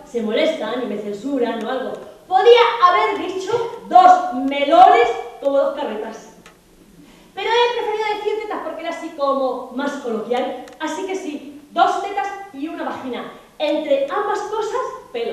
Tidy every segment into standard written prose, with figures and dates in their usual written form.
se molestan y me censuran o algo, podía haber dicho 2 melones como 2 carretas. Pero he preferido decir tetas porque era así como más coloquial. Así que sí, 2 tetas y una vagina. Entre ambas cosas, pelo.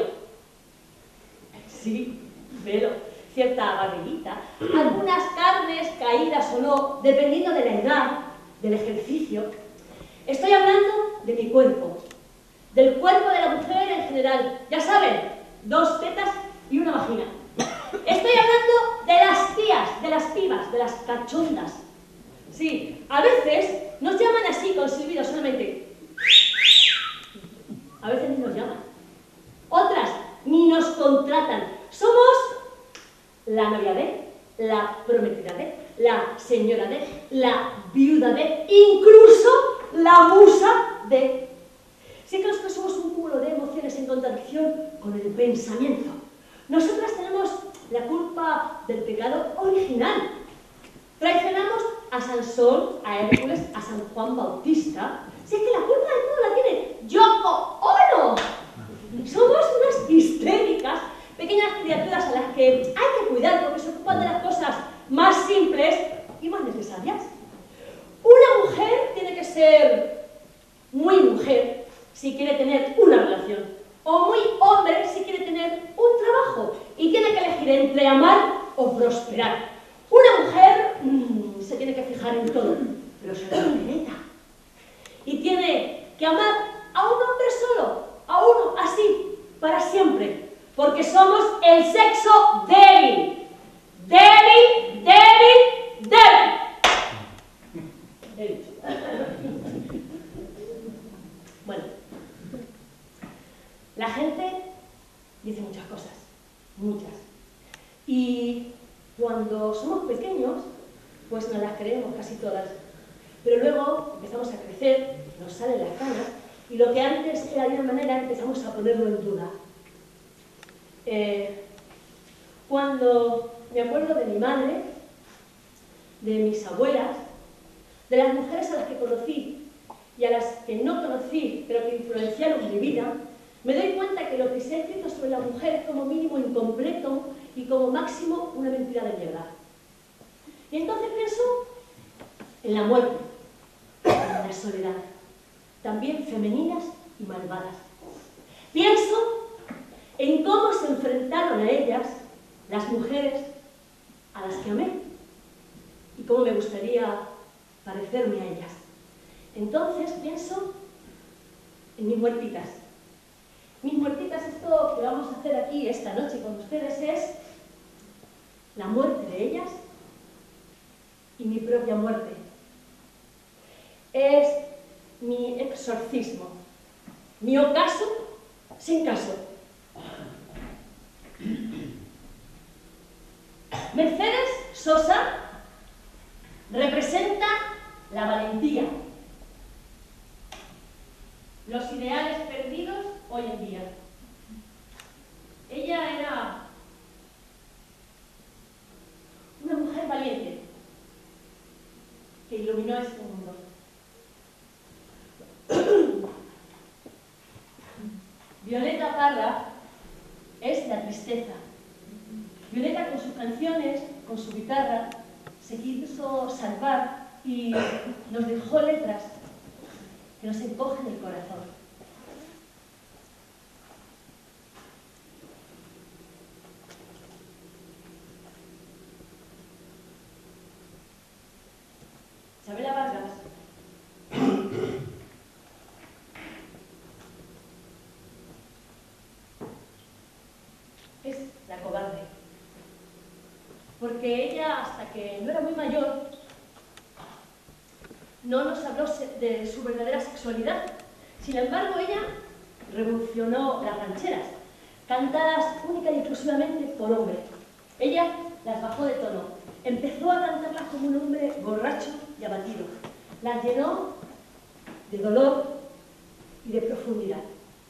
Sí, pelo. Cierta barriguita. Algunas carnes caídas o no, dependiendo de la edad, del ejercicio. Estoy hablando de mi cuerpo. Del cuerpo de la mujer en general. Ya saben, 2 tetas y una vagina. Estoy hablando de las tías, de las pibas, de las cachondas. Sí, a veces nos llaman así con silbido solamente. A veces ni nos llaman. Otras ni nos contratan. Somos la novia de, la prometida de, la señora de, la viuda de, incluso la musa de. Sí que nosotros somos un cúmulo de emociones en contradicción con el pensamiento. Nosotras tenemos la culpa del pecado original. Traicionamos a Sansón, a Hércules, a San Juan Bautista. Si es que la culpa de todo la tiene Yoko Ono. Somos unas histéricas, pequeñas criaturas a las que hay que cuidar porque se ocupan de las cosas más simples y más necesarias. Una mujer tiene que ser muy mujer si quiere tener una relación, o muy hombre si quiere tener un trabajo y tiene que elegir entre amar o prosperar. Una mujer se tiene que fijar en todo, pero se da neta. Y tiene que amar a un hombre solo, a uno así, para siempre, porque somos el sexo débil. Débil, débil, débil. He dicho. Bueno, la gente dice muchas cosas, muchas. Y cuando somos pequeños, pues nos las creemos casi todas. Pero luego empezamos a crecer, nos salen las canas, y lo que antes era de una manera empezamos a ponerlo en duda. Cuando me acuerdo de mi madre, de mis abuelas, de las mujeres a las que conocí y a las que no conocí, pero que influenciaron mi vida, me doy cuenta que lo que se ha escrito sobre la mujer es como mínimo incompleto y como máximo una mentira de mierda. Y entonces pienso en la muerte, en la soledad, también femeninas y malvadas. Pienso en cómo se enfrentaron a ellas las mujeres a las que amé y cómo me gustaría parecerme a ellas. Entonces pienso en mis muertitas. Mis muertitas, esto que vamos a hacer aquí esta noche con ustedes es la muerte de ellas y mi propia muerte. Es mi exorcismo, mi ocaso sin caso. Mercedes Sosa representa la valentía, los ideales perdidos hoy en día. Ella era una mujer valiente que iluminó este mundo. Violeta Parra es la tristeza. Violeta con sus canciones, con su guitarra, se quiso salvar y nos dejó letras que nos encogen el corazón. Chabela Vargas es la cobarde, porque ella, hasta que no era muy mayor, no nos habló de su verdadera sexualidad. Sin embargo, ella revolucionó las rancheras, cantadas única y exclusivamente por hombres. Ella las bajó de tono, empezó a cantarlas como un hombre borracho y abatido. Las llenó de dolor y de profundidad.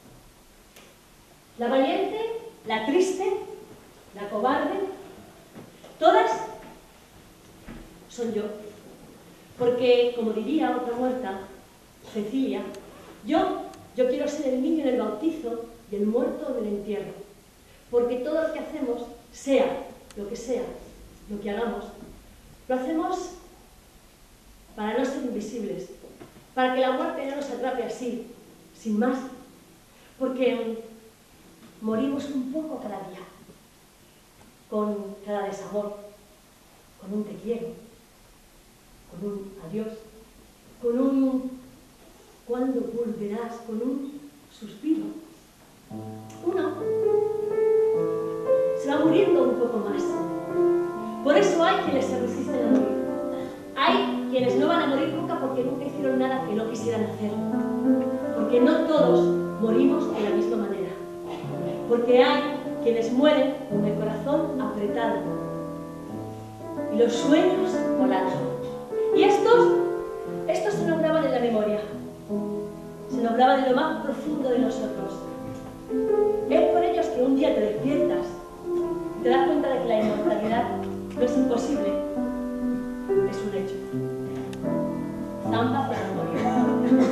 La valiente, la triste, la cobarde, todas son yo. Porque, como diría otra muerta, Cecilia, yo quiero ser el niño en el bautizo y el muerto en el entierro. Porque todo lo que hacemos, sea, lo que hagamos, lo hacemos para no ser invisibles, para que la muerte no nos atrape así, sin más. Porque morimos un poco cada día, con cada desamor, con un te quiero, con un adiós, con un ¿cuándo volverás?, con un suspiro. Uno se va muriendo un poco más. Por eso hay quienes se resisten a morir. Hay quienes no van a morir nunca porque nunca hicieron nada que no quisieran hacer. Porque no todos morimos de la misma manera. Porque hay quienes mueren con el corazón apretado y los sueños volando. Y estos se nos graban en la memoria. Se nos graban en lo más profundo de nosotros. Es por ellos que un día te despiertas, te das cuenta de que la inmortalidad no es imposible, es un hecho. Zamba para morir.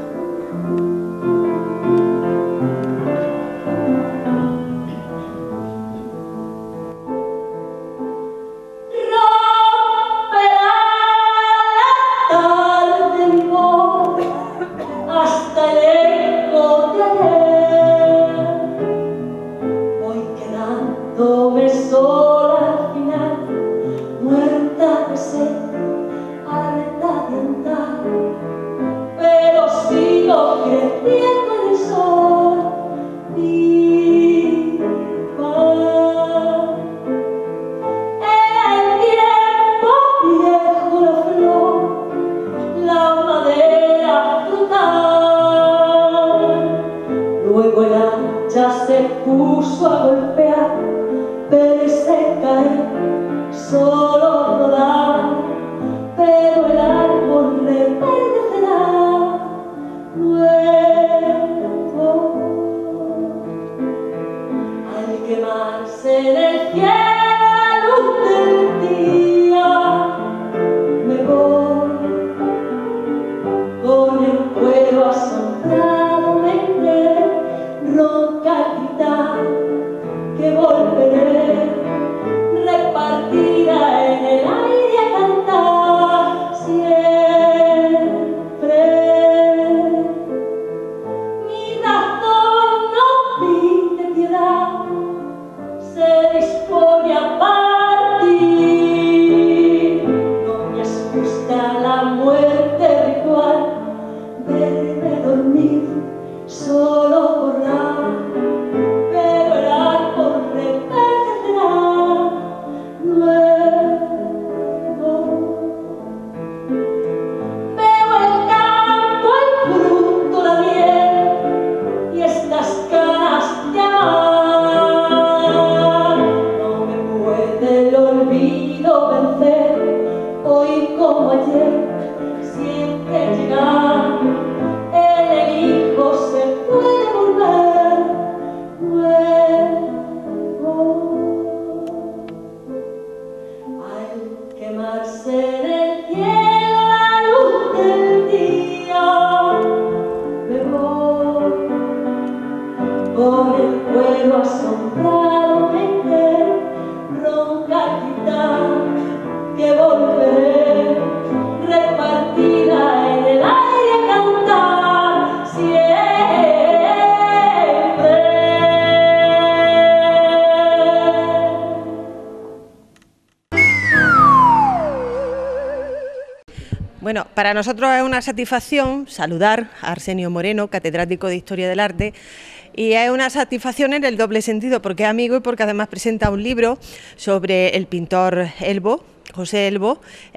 Bueno, para nosotros es una satisfacción saludar a Arsenio Moreno, catedrático de Historia del Arte, y es una satisfacción en el doble sentido, porque es amigo y porque además presenta un libro sobre el pintor Elbo, José Elbo,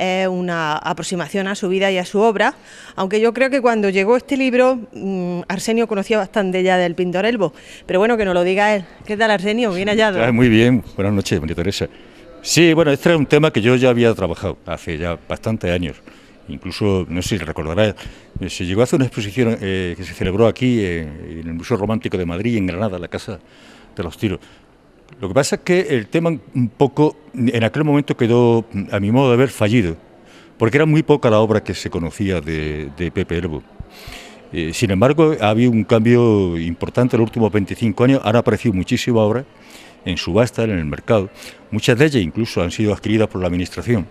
una aproximación a su vida y a su obra, aunque yo creo que cuando llegó este libro Arsenio conocía bastante ya del pintor Elbo, pero bueno, que nos lo diga él. ¿Qué tal, Arsenio? Bien hallado. Muy bien, buenas noches, María Teresa. Sí, bueno, este era un tema que yo ya había trabajado hace ya bastantes años. Incluso, no sé si recordarás, se llegó a hacer una exposición que se celebró aquí en el Museo Romántico de Madrid, en Granada, la Casa de los Tiros. Lo que pasa es que el tema un poco, en aquel momento quedó, a mi modo de ver, fallido, porque era muy poca la obra que se conocía de Pepe Elbo. Sin embargo, ha habido un cambio importante en los últimos 25 años, han aparecido muchísimas obras en subasta, en el mercado, muchas de ellas incluso han sido adquiridas por la Administración.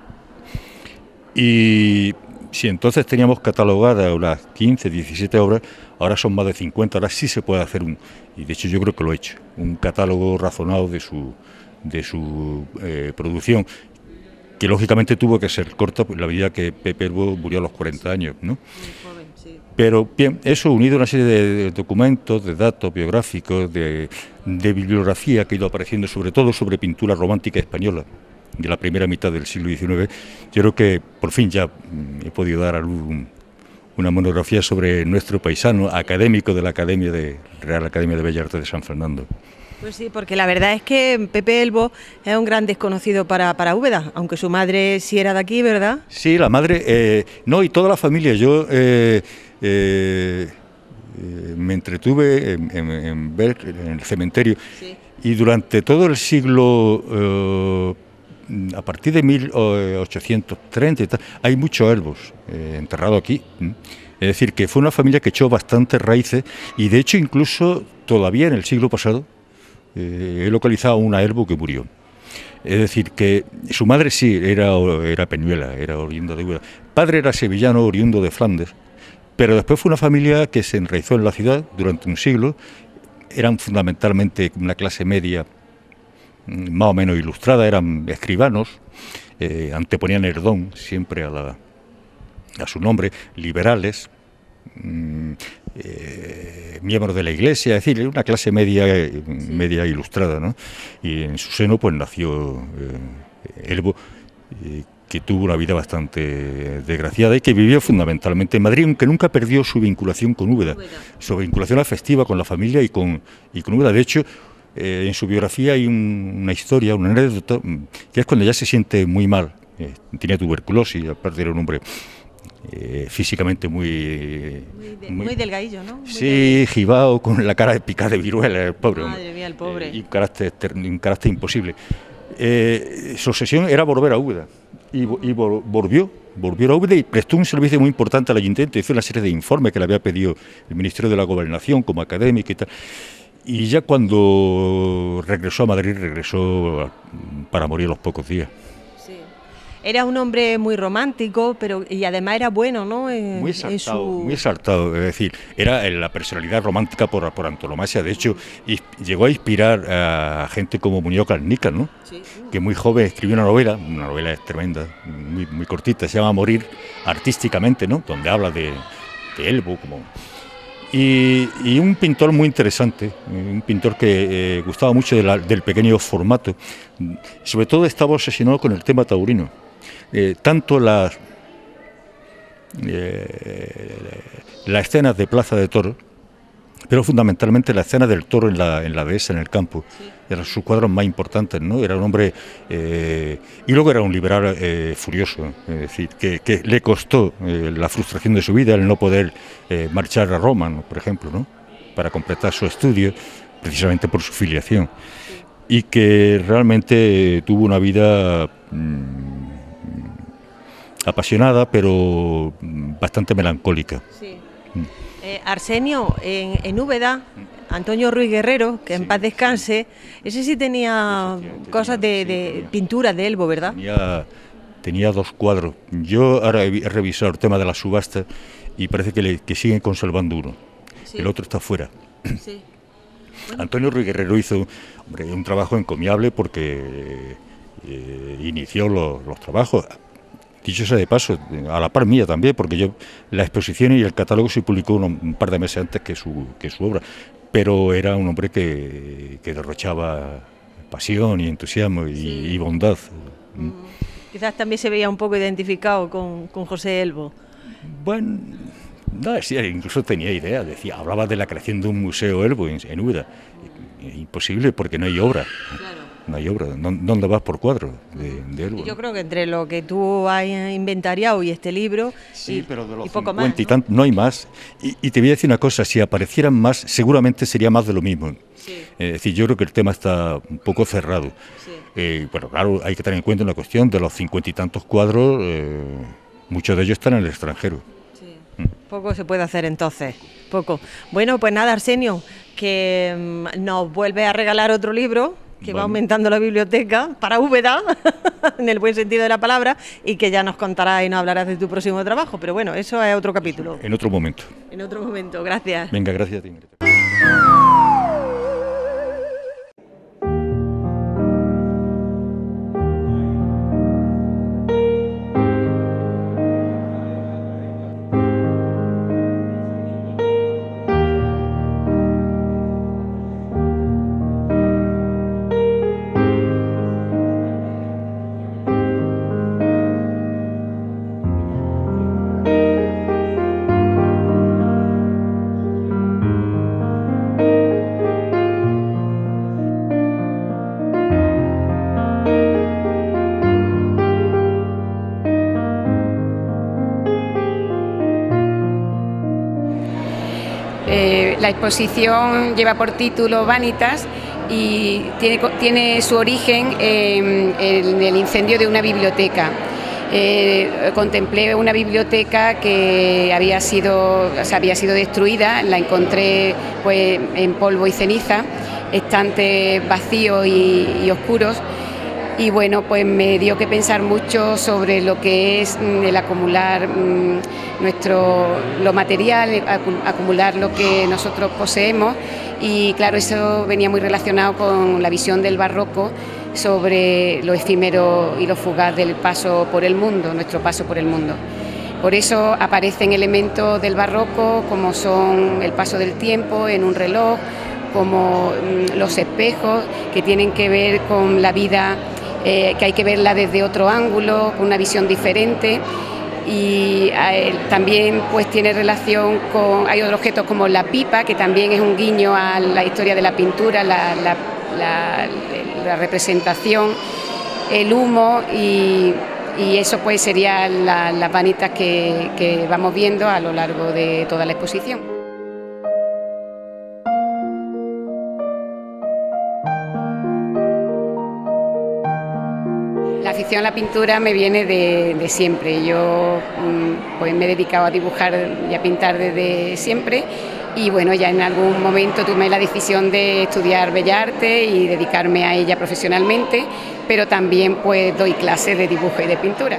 Y si entonces teníamos catalogadas unas 15, 17 obras, ahora son más de 50, ahora sí se puede hacer y de hecho yo creo que lo he hecho, un catálogo razonado de su producción, que lógicamente tuvo que ser corta, pues la medida que Pepe Elbo murió a los 40 años, ¿no? Pero bien, eso unido a una serie de documentos, de datos biográficos, de bibliografía que ha ido apareciendo, sobre todo sobre pintura romántica española de la primera mitad del siglo XIX, yo creo que por fin ya he podido dar a luz una monografía sobre nuestro paisano, académico de la Real Academia de Bellas Artes de San Fernando. Pues sí, porque la verdad es que Pepe Elbo es un gran desconocido para Úbeda, aunque su madre sí era de aquí, ¿verdad? Sí, la madre, no, y toda la familia. Yo me entretuve en ver en el cementerio, sí. Y durante todo el siglo, a partir de 1830 y tal, hay muchos Elbos enterrados aquí. Es decir, que fue una familia que echó bastantes raíces y de hecho incluso todavía en el siglo pasado he localizado una Elbo que murió. Es decir, que su madre sí era peñuela, era oriunda de Úbeda. Padre era sevillano, oriundo de Flandes, pero después fue una familia que se enraizó en la ciudad durante un siglo. Eran fundamentalmente una clase media más o menos ilustrada, eran escribanos, anteponían Erdón siempre a su nombre, liberales, miembros de la Iglesia, es decir, una clase media ilustrada, ¿no? Y en su seno pues nació Elbo, que tuvo una vida bastante desgraciada y que vivió fundamentalmente en Madrid, aunque nunca perdió su vinculación con Úbeda, su vinculación afectiva con la familia y con Úbeda. De hecho, en su biografía hay una historia, una anécdota, que es cuando ya se siente muy mal. Tenía tuberculosis, aparte era un hombre físicamente muy delgadillo, ¿no? Sí, jibao, con la cara picada de viruela, el pobre hombre. Madre mía, el pobre. Y un carácter imposible. Su obsesión era volver a Úbeda. Y volvió a Úbeda y prestó un servicio muy importante al ayuntamiento. Hizo una serie de informes que le había pedido el Ministerio de la Gobernación como académico y tal. Y ya cuando regresó a Madrid, regresó para morir a los pocos días. Era un hombre muy romántico, y además era bueno, ¿no? Muy exaltado, es decir, era la personalidad romántica por antonomasia. De hecho, llegó a inspirar a gente como Muñoz Garnica, ¿no? Sí. Que muy joven escribió una novela tremenda, muy cortita, se llama Morir artísticamente, ¿no? Donde habla de Elbo como... Y un pintor muy interesante, un pintor que gustaba mucho del pequeño formato. Sobre todo estaba obsesionado con el tema taurino. Tanto las escenas de Plaza de Toros, pero fundamentalmente la escena del toro en la dehesa, en el campo, sí. Eran sus cuadros más importantes, ¿no? Era un hombre, y luego era un liberal furioso, es decir, que le costó la frustración de su vida, el no poder marchar a Roma, ¿no? Por ejemplo, ¿no? Para completar su estudio, precisamente por su filiación, sí. Y que realmente tuvo una vida apasionada, pero bastante melancólica. Sí. Arsenio, en Úbeda, Antonio Ruiz Guerrero, que en paz descanse, ese sí tenía cosas de pintura de Elbo, ¿verdad? Tenía 2 cuadros. Yo ahora he revisado el tema de la subasta y parece que siguen conservando uno. Sí. El otro está fuera. Sí. Bueno. Antonio Ruiz Guerrero hizo un trabajo encomiable porque inició los trabajos. Dicho sea de paso, a la par mía también, porque la exposición y el catálogo se publicó un par de meses antes que su obra, pero era un hombre que derrochaba pasión y entusiasmo y bondad. Quizás también se veía un poco identificado con José Elbo. Bueno, no, sí, incluso tenía idea, hablaba de la creación de un museo Elbo en Úbeda. Imposible porque no hay obra. Claro. No hay obra. ¿Dónde vas por cuadros de Elbo? Yo creo que entre lo que tú has inventariado y este libro, sí, pero de los y poco más, ¿no? No hay más. Y te voy a decir una cosa, si aparecieran más, seguramente sería más de lo mismo. Sí. Es decir, yo creo que el tema está un poco cerrado. Sí. Bueno, claro, hay que tener en cuenta una cuestión, de los 50 y tantos cuadros, muchos de ellos están en el extranjero. Sí. Poco se puede hacer entonces, poco. Bueno, pues nada, Arsenio, que nos vuelve a regalar otro libro, que va aumentando la biblioteca para Úbeda, en el buen sentido de la palabra, y que ya nos contarás y nos hablarás de tu próximo trabajo, pero bueno, eso es otro capítulo. En otro momento. En otro momento, gracias. Venga, gracias a ti. La exposición lleva por título Vanitas y tiene su origen en el incendio de una biblioteca. Contemplé una biblioteca que había sido destruida, la encontré pues en polvo y ceniza, estantes vacíos y oscuros. Y bueno, pues me dio que pensar mucho sobre lo que es el acumular lo material, acumular lo que nosotros poseemos, y claro, eso venía muy relacionado con la visión del barroco sobre lo efímero y lo fugaz del paso por el mundo, nuestro paso por el mundo. Por eso aparecen elementos del barroco como son el paso del tiempo en un reloj, como los espejos, que tienen que ver con la vida, que hay que verla desde otro ángulo, con una visión diferente. Y también pues tiene relación con, hay otros objetos como la pipa, que también es un guiño a la historia de la pintura, la representación, el humo, y eso pues serían las vanitas que vamos viendo a lo largo de toda la exposición. La afición a la pintura me viene de siempre. Yo pues me he dedicado a dibujar y a pintar desde siempre, y bueno, ya en algún momento tomé la decisión de estudiar Bellas Artes y dedicarme a ella profesionalmente, pero también pues doy clases de dibujo y de pintura.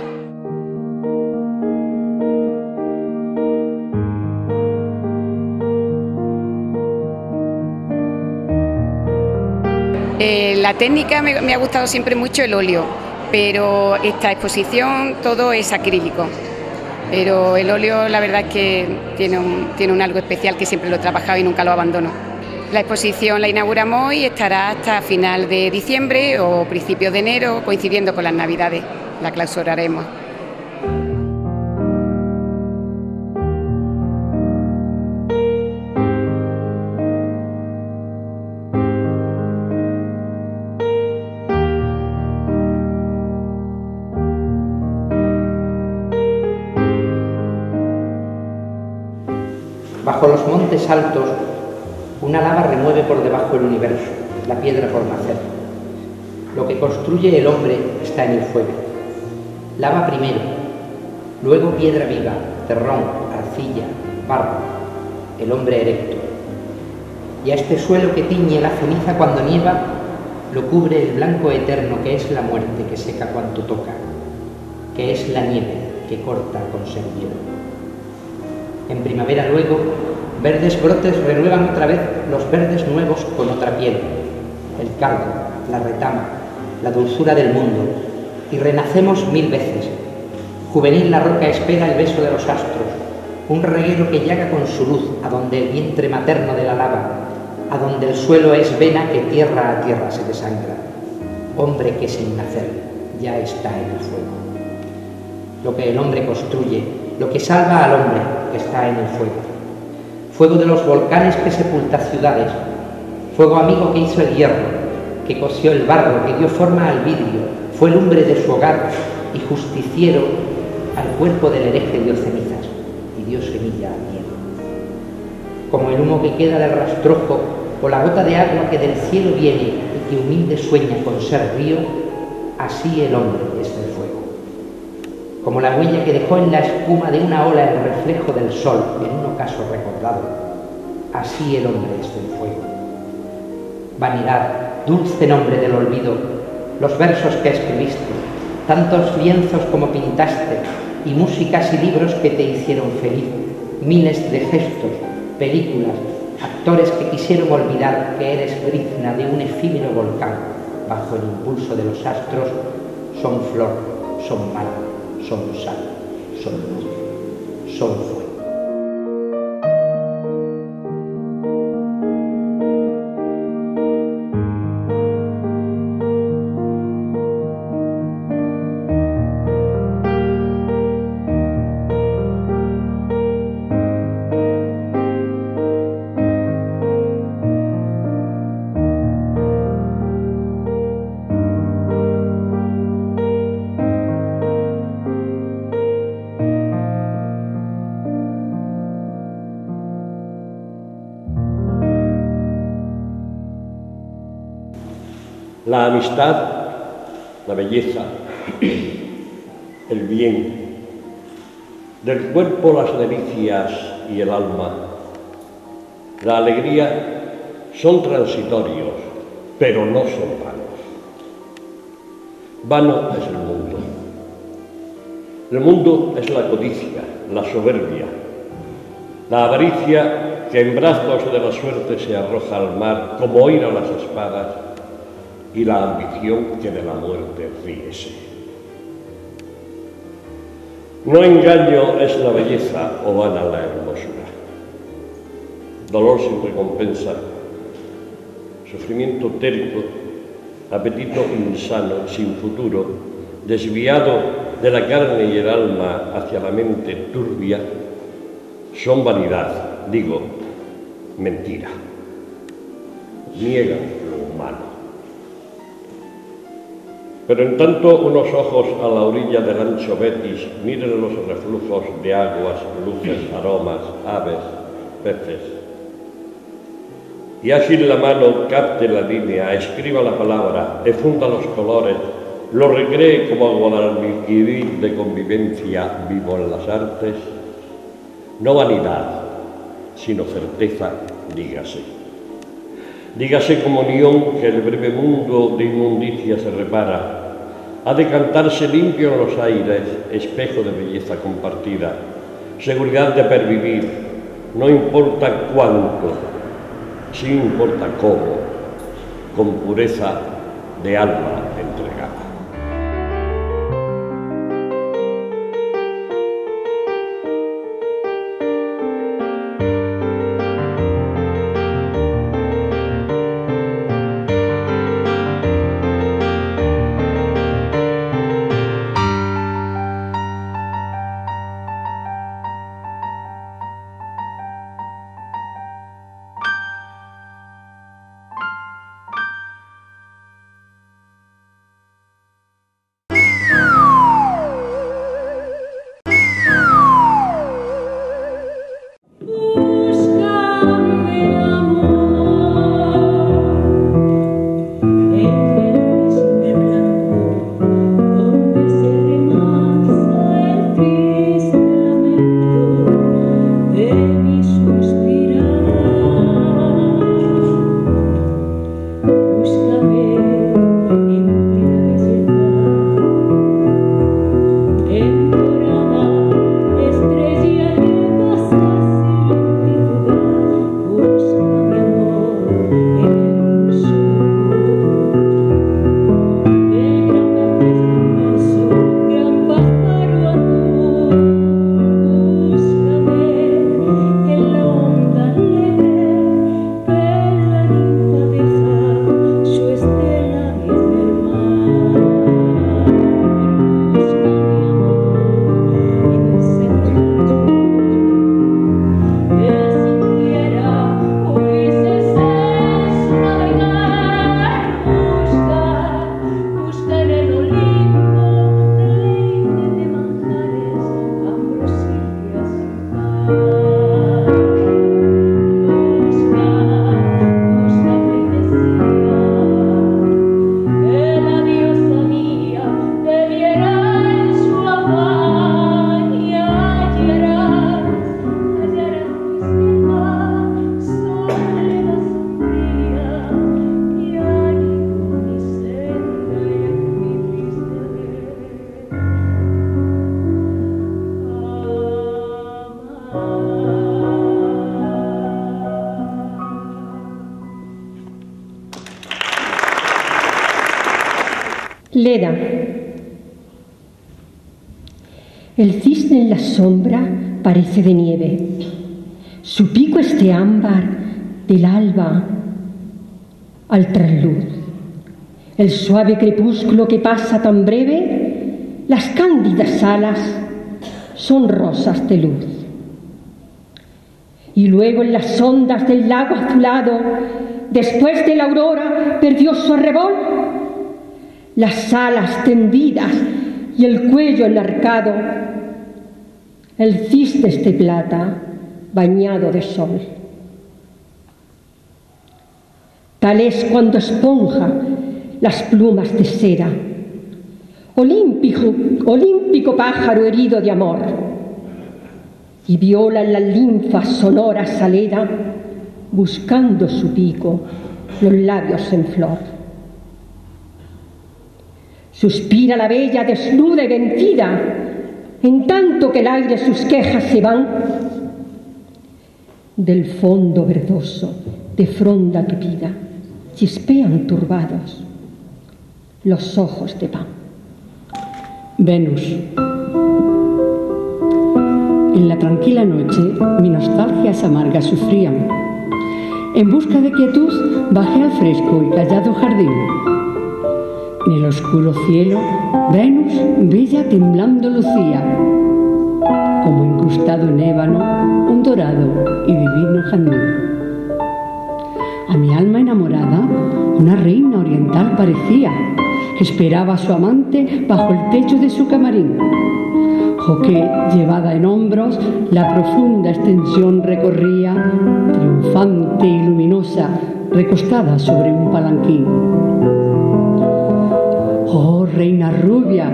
La técnica me ha gustado siempre mucho el óleo, pero esta exposición todo es acrílico. Pero el óleo la verdad es que tiene un algo especial, que siempre lo he trabajado y nunca lo abandono. La exposición la inauguramos y estará hasta final de diciembre o principios de enero, coincidiendo con las Navidades. La clausuraremos. Bajo los montes altos, una lava remueve por debajo el universo, la piedra por nacer. Lo que construye el hombre está en el fuego. Lava primero, luego piedra viva, terrón, arcilla, barro, el hombre erecto. Y a este suelo que tiñe la ceniza cuando nieva, lo cubre el blanco eterno que es la muerte que seca cuanto toca, que es la nieve que corta con ser hielo. En primavera luego, verdes brotes renuevan otra vez los verdes nuevos con otra piel, el cardo, la retama, la dulzura del mundo, y renacemos 1000 veces. Juvenil la roca espera el beso de los astros, un reguero que llaga con su luz a donde el vientre materno de la lava, a donde el suelo es vena que tierra a tierra se desangra. Hombre que sin nacer ya está en el fuego. Lo que el hombre construye, lo que salva al hombre que está en el fuego. Fuego de los volcanes que sepulta ciudades, fuego amigo que hizo el hierro, que cosió el barro, que dio forma al vidrio, fue lumbre de su hogar, y justiciero al cuerpo del hereje dio cenizas y dio semilla al miedo. Como el humo que queda del rastrojo o la gota de agua que del cielo viene y que humilde sueña con ser río, así el hombre es del fuego. como la huella que dejó en la espuma de una ola el reflejo del sol en un ocaso recordado, así el hombre es del fuego. Vanidad, dulce nombre del olvido, los versos que escribiste, tantos lienzos como pintaste, y músicas y libros que te hicieron feliz, miles de gestos, películas, actores que quisieron olvidar que eres brizna de un efímero volcán, bajo el impulso de los astros, son flor, son mar, son sal, son luz, son fuego. La amistad, la belleza, el bien, del cuerpo las delicias y el alma, la alegría son transitorios, pero no son vanos. Vano es el mundo. El mundo es la codicia, la soberbia, la avaricia que en brazos de la suerte se arroja al mar como oír a las espadas, y la ambición que de la muerte ríese. No engaño es la belleza o vana la hermosura. Dolor sin recompensa, sufrimiento terco, apetito insano, sin futuro, desviado de la carne y el alma hacia la mente turbia, son vanidad, digo, mentira. Niegan lo humano. Pero en tanto unos ojos a la orilla del ancho Betis miren los reflujos de aguas, luces, aromas, aves, peces, y ágil la mano capte la línea, escriba la palabra, efunda los colores, lo recree como Guadalquivir de convivencia vivo en las artes, no vanidad, sino certeza, dígase. Dígase comunión que el breve mundo de inmundicia se repara, ha de cantarse limpio en los aires, espejo de belleza compartida, seguridad de pervivir, no importa cuánto, sí importa cómo, con pureza de alma entregada. Leda. El cisne en la sombra parece de nieve. Su pico es de ámbar del alba al trasluz. El suave crepúsculo que pasa tan breve, las cándidas alas son rosas de luz. Y luego en las ondas del lago azulado, después de la aurora, perdió su arrebol. Las alas tendidas y el cuello enarcado, el cisne es de plata bañado de sol. Tal es cuando esponja las plumas de cera, olímpico pájaro herido de amor, y viola en las linfas sonoras salera, buscando su pico los labios en flor. Suspira la bella desnuda y vencida, en tanto que el aire sus quejas se van. Del fondo verdoso de fronda tupida chispean turbados los ojos de pan. Venus. En la tranquila noche, mi nostalgias amargas sufrían. En busca de quietud, bajé al fresco y callado jardín. En el oscuro cielo, Venus, bella temblando lucía, como incrustado en ébano, un dorado y divino jazmín. A mi alma enamorada, una reina oriental parecía, que esperaba a su amante bajo el techo de su camarín, o que, llevada en hombros, la profunda extensión recorría, triunfante y luminosa, recostada sobre un palanquín. «Oh, reina rubia»,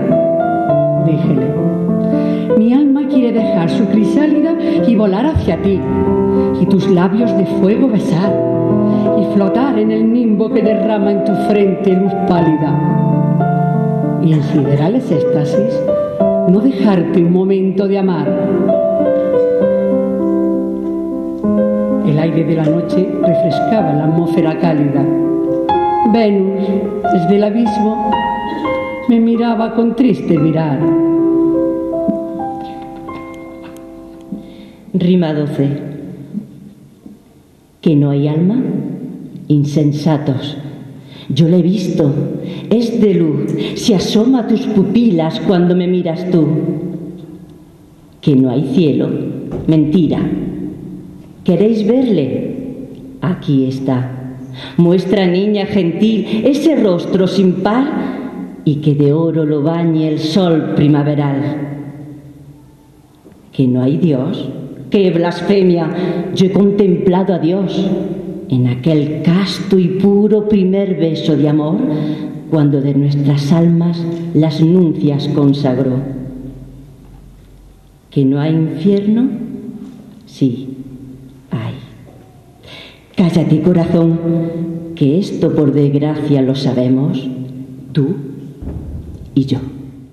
díjele, «mi alma quiere dejar su crisálida y volar hacia ti, y tus labios de fuego besar, y flotar en el nimbo que derrama en tu frente luz pálida, y en siderales éxtasis no dejarte un momento de amar». El aire de la noche refrescaba la atmósfera cálida. Venus, desde el abismo, me miraba con triste mirar. Rima 12. ¿Que no hay alma? Insensatos. Yo la he visto, es de luz, se asoma a tus pupilas cuando me miras tú. ¿Que no hay cielo? Mentira. ¿Queréis verle? Aquí está. Muestra, niña gentil, ese rostro sin par y que de oro lo bañe el sol primaveral. ¿Que no hay Dios? ¡Qué blasfemia! Yo he contemplado a Dios en aquel casto y puro primer beso de amor, cuando de nuestras almas las nuncias consagró. ¿Que no hay infierno? Sí, hay. Cállate, corazón, que esto por desgracia lo sabemos, tú y yo.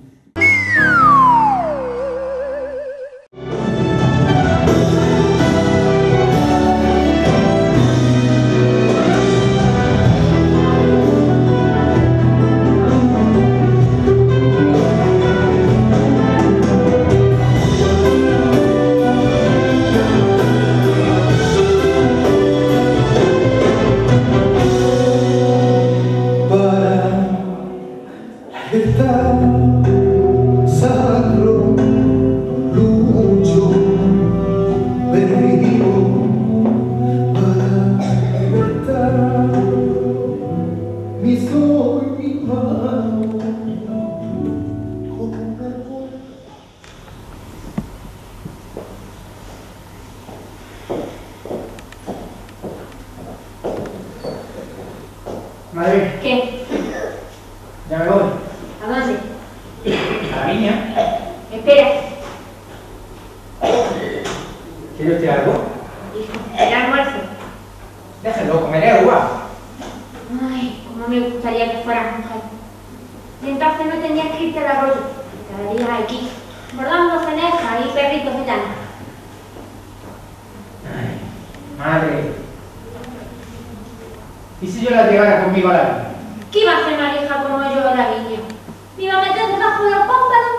Madre. ¿Qué? Ya me voy. ¿A dónde? A la viña. Espera. ¿Quiere usted algo? El almuerzo. Déjelo, comeré uva. Ay, cómo me gustaría que fueras mujer. Y entonces no tenías que irte al arroyo. Te quedarías aquí, bordando cenejas y perritos de llana. Ay, madre. ¿Y si yo la llevara conmigo a la viña? ¿Qué iba a hacer Marija como yo a la viña? ¿Me iba a meter debajo de los pámpanos?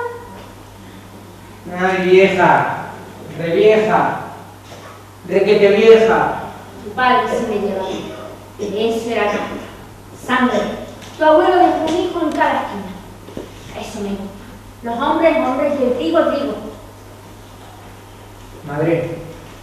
Ay, vieja, revieja, requete vieja. Tu padre sí me lleva. Eso era sangre. Tu abuelo dejó un hijo en cada esquina. Eso me gusta. Los hombres, hombres, y el trigo, trigo. Madre,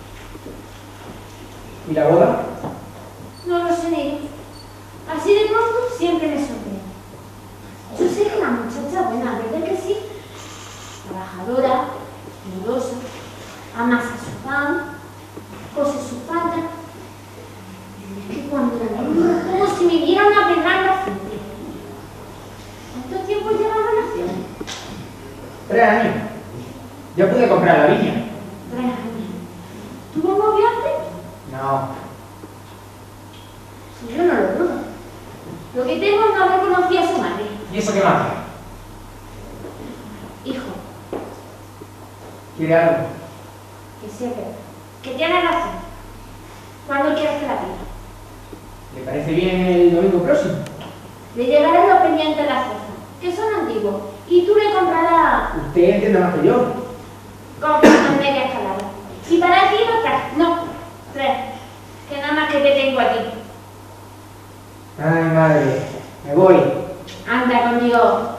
¿y la boda? No lo sé, negro. Así de pronto siempre me sorprende. Yo sé que la muchacha buena, ¿verdad que sí? Trabajadora, nudosa, amasa su pan, cose su falda. Es que cuando la miro como si me vieran a pegar la frente. ¿Cuánto tiempo lleva la relación? 3 años. Ya pude comprar la viña. 3 años. ¿Tuvo novio antes? No. Si yo no lo dudo. Lo que temo es no haber conocido a su madre. ¿Y eso qué más? Hijo, ¿Quiere algo? que sí es verdad. Que tiene razón. ¿Cuándo quieres que la pida? ¿Le parece bien el domingo próximo? Le llegarán los pendientes de la fosa, que son antiguos, y tú le comprarás... Usted entiende más que yo. Compras media escalada. Si para ti no traes, no, 3, que nada más que te tengo a ti. Ay, madre, me voy. Anda conmigo.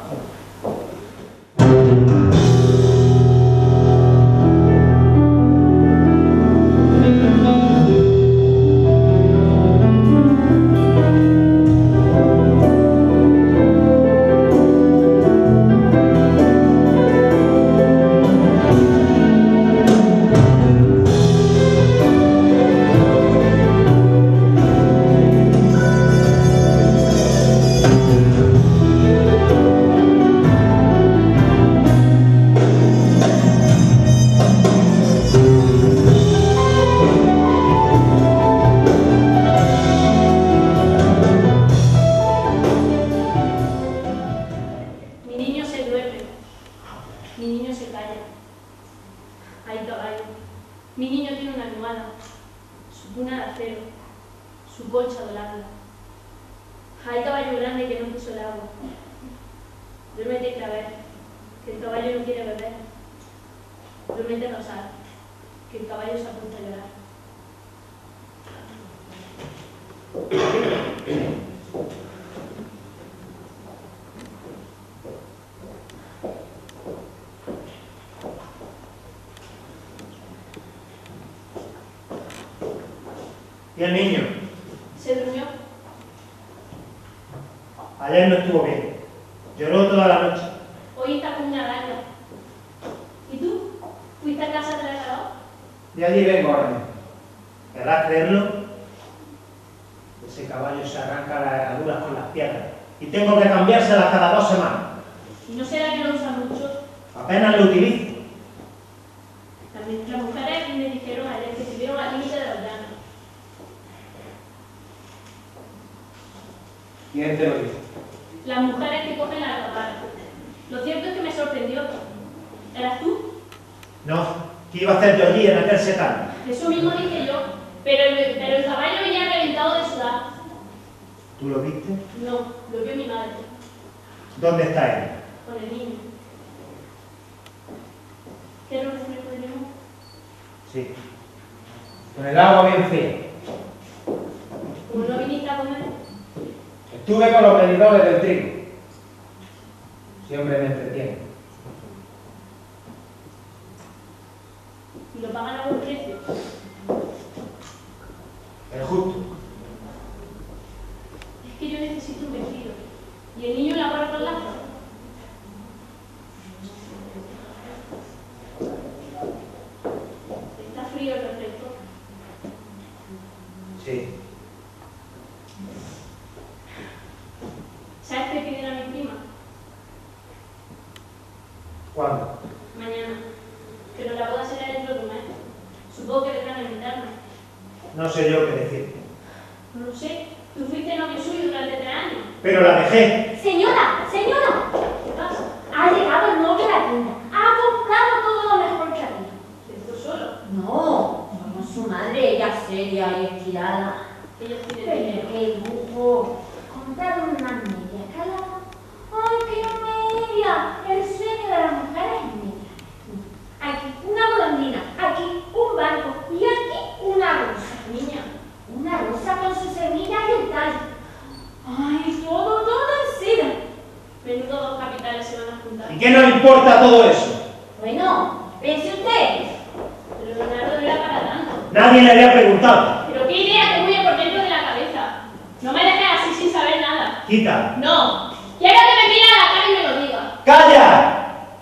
¿Y el niño? Se durmió. Ayer no estuvo bien. Lloró toda la noche. Hoy está con una araña. ¿Y tú? ¿Fuiste a casa de la calor? De allí vengo, René. ¿Querrás creerlo? Ese caballo se arranca las herraduras con las piedras y tengo que cambiárselas cada 2 semanas. ¿Y no será que lo usa mucho? Apenas lo utilizo. Las mujeres me dijeron ayer que estuvieron al límite de los llanos. ¿Quién te lo dice? Las mujeres que cogen la alcaparra. Lo cierto es que me sorprendió. ¿Eras tú? No, ¿qué iba a hacer yo allí en aquel setal? Eso mismo dije yo, pero el caballo venía reventado de sudar. ¿Tú lo viste? No, lo vio mi madre, ¿Dónde está él? con el niño. ¿Qué no refresco de limón? Sí. Con el agua bien fría. Como no viniste a comer, Estuve con los medidores del trigo. Siempre me entretiene. y lo pagan a buen precio. El justo. Es que yo necesito un vestido. ¿Y el niño la guarda con lazo? ¿Está frío el refresco? Sí. ¿Sabes qué piden a mi prima? ¿Cuándo? Mañana. Pero la boda será dentro de un mes. Supongo que vendrán a invitarme. No sé yo qué decir. No lo sé. Tú fuiste novio suyo durante 3 años. Pero la dejé. ¡Señora! ¡Señora! ¿Qué pasa? Ha llegado el novio de la tienda. Ha comprado todo lo mejor que había. ¿Esto solo? No, como su madre, ella seria y estirada. Ella tiene dinero. ¡Qué lujo! Compraron una media calada. ¡Ay, qué Mira, el sueño de la mujer es mira. Aquí una golondrina, aquí un barco y aquí una rosa, niña. Una rosa con sus semillas y el tallo. Ay, todo en seda. Menudo dos capitales se van a juntar. ¿Y qué nos importa todo eso? Bueno, pense usted. Pero Leonardo no era para tanto. Nadie le había preguntado. Pero qué idea te huye por dentro de la cabeza. No me dejes así sin saber nada. Quita. No. Quiero que me mire a la cara y me lo diga. ¡Calla!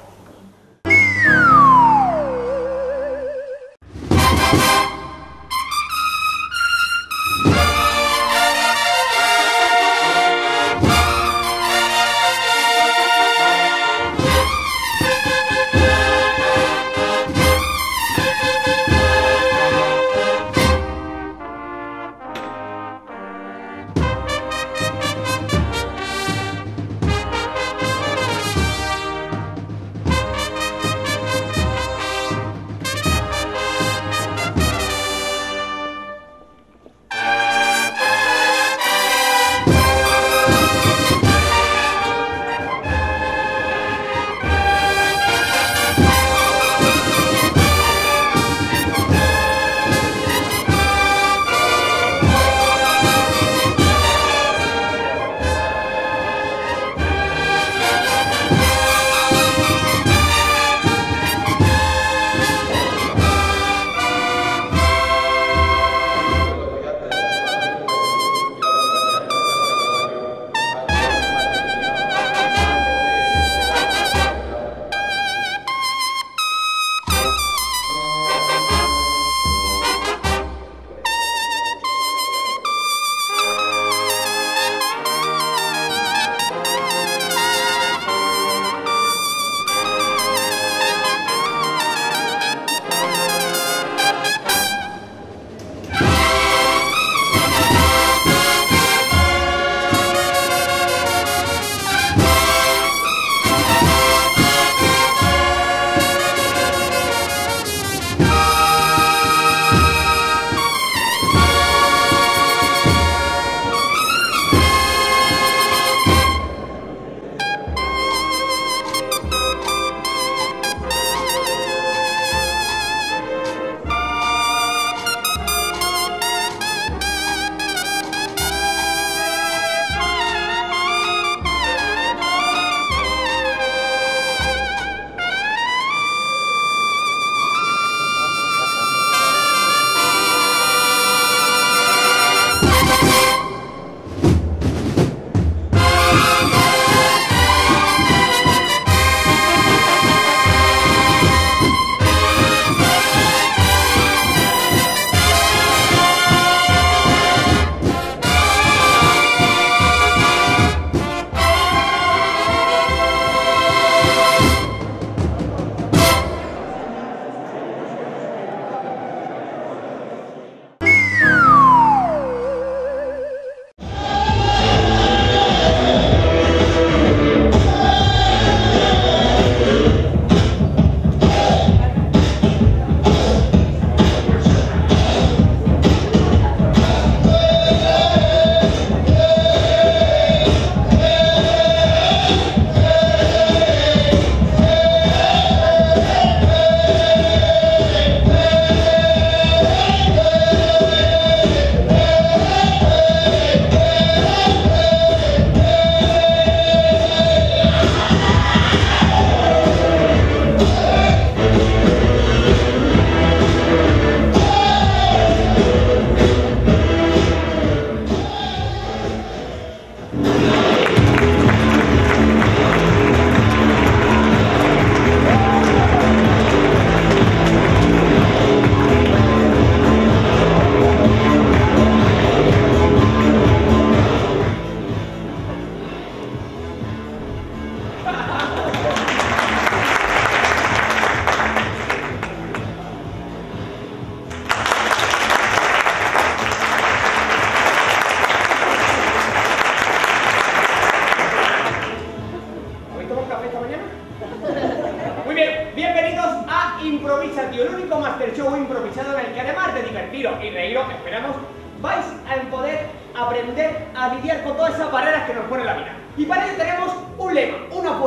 Improvisatio, el único master show improvisado en el que además de divertiros y reíros, esperamos, vais a poder aprender a lidiar con todas esas barreras que nos pone la vida. Y para ello tenemos un lema, una fuerza, un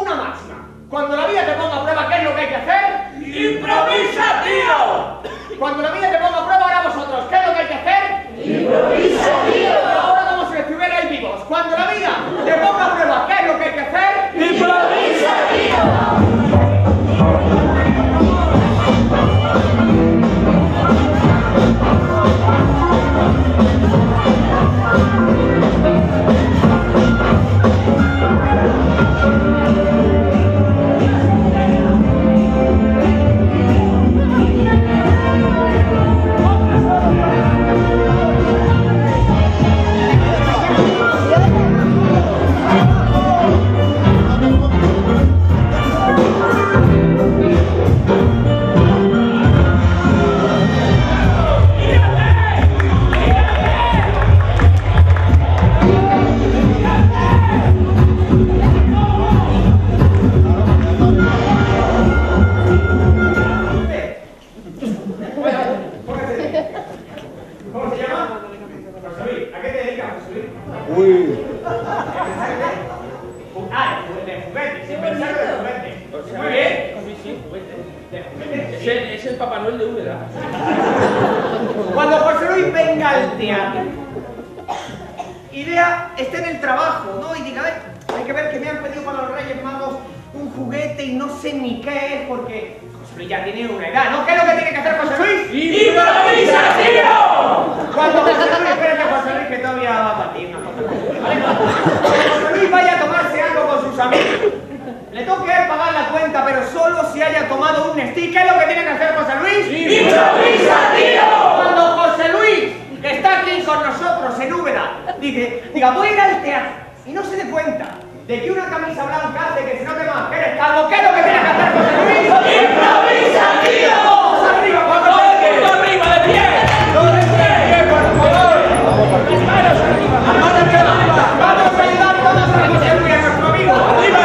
una máxima. Cuando la vida te ponga a prueba, ¿qué es lo que hay que hacer? ¡Improvisa, tío! Cuando la vida te ponga a prueba, ahora vosotros, ¿qué es lo que hay que hacer? ¡Improvisa, tío! Ahora como si estuvierais vivos. Cuando la vida te ponga a prueba, ¿qué es lo que hay que hacer? ¡Improvisa, tío! Es el Papá Noel de Úbeda. Cuando José Luis venga al teatro y vea, esté en el trabajo, ¿no? Y diga, hay que ver que me han pedido para los Reyes Magos un juguete y no sé ni qué es, porque José Luis ya tiene una edad, ¿no? ¿Qué es lo que tiene que hacer José Luis? ¡Improvisa, tío! Cuando José Luis, espérate José Luis, que todavía va a batir una cosa. ¿Vale? Cuando José Luis vaya a tomarse algo con sus amigos, le toque pagar la cuenta, pero solo si haya tomado un Nestí. ¿Qué es lo que tiene que hacer José Luis? ¡Improvisa, tío! Cuando José Luis, que está aquí con nosotros en Úbeda, diga, voy a ir al teatro y no se dé cuenta de que una camisa blanca hace que se note más que eres calvo. ¿Qué es lo que tiene que hacer José Luis? ¡Improvisa, tío! ¡Vamos arriba, cuando arriba, de pie! ¡Todo de pie, por favor! ¡Las manos arriba! ¡Las manos arriba! ¡Vamos a ayudar todos a José Luis, a nuestro amigo! ¡Arriba,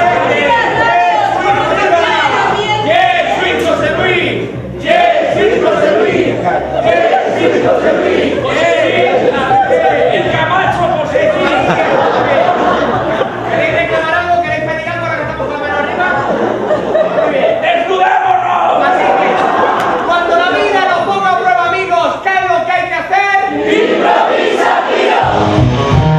el Camacho José Luis! ¿Queréis reclamar algo? ¿Queréis pedir algo ahora que estamos con la mano arriba? Muy bien. ¡Desnudémonos! Así que, cuando la vida nos ponga a prueba, amigos, ¿qué es lo que hay que hacer? ¡Improvisa, tío!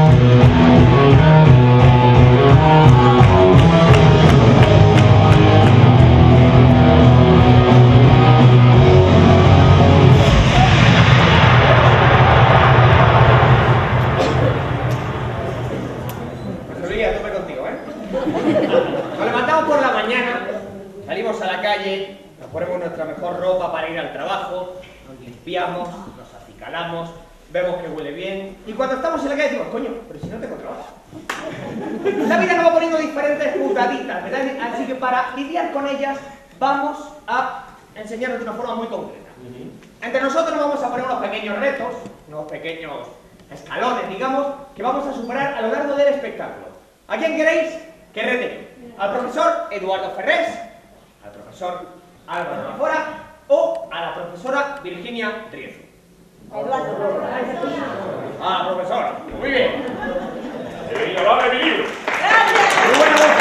Salimos a la calle, nos ponemos nuestra mejor ropa para ir al trabajo, nos limpiamos, nos acicalamos, vemos que huele bien y cuando estamos en la calle decimos, coño, pero si no tengo trabajo. La vida nos va poniendo diferentes putaditas, ¿verdad? Así que para lidiar con ellas vamos a enseñarnos de una forma muy concreta. Entre nosotros nos vamos a poner unos pequeños retos, unos pequeños escalones, digamos, que vamos a superar a lo largo del espectáculo. ¿A quién queréis que rete? ¿Al profesor Eduardo Ferrés? ¿Al profesor Álvaro Lafora o a la profesora Virginia Riezu? Eduardo. Ah, profesora. Muy bien. ¡Venga, va a venir! Muy buena voz.